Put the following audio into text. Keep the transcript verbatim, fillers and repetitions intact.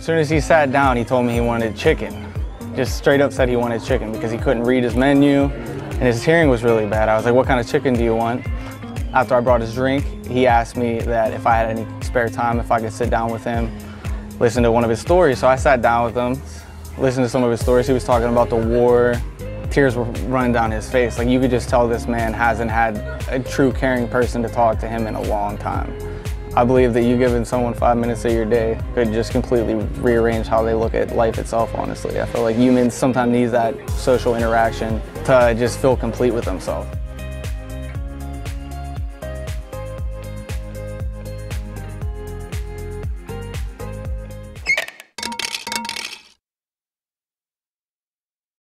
soon as he sat down, he told me he wanted chicken. Just straight up said he wanted chicken because he couldn't read his menu and his hearing was really bad. I was like, what kind of chicken do you want? After I brought his drink, he asked me that if I had any spare time, if I could sit down with him, listen to one of his stories. So I sat down with him, listened to some of his stories. He was talking about the war. Tears were running down his face. Like, you could just tell this man hasn't had a true caring person to talk to him in a long time. I believe that you giving someone five minutes of your day could just completely rearrange how they look at life itself, honestly. I feel like humans sometimes need that social interaction to just feel complete with themselves.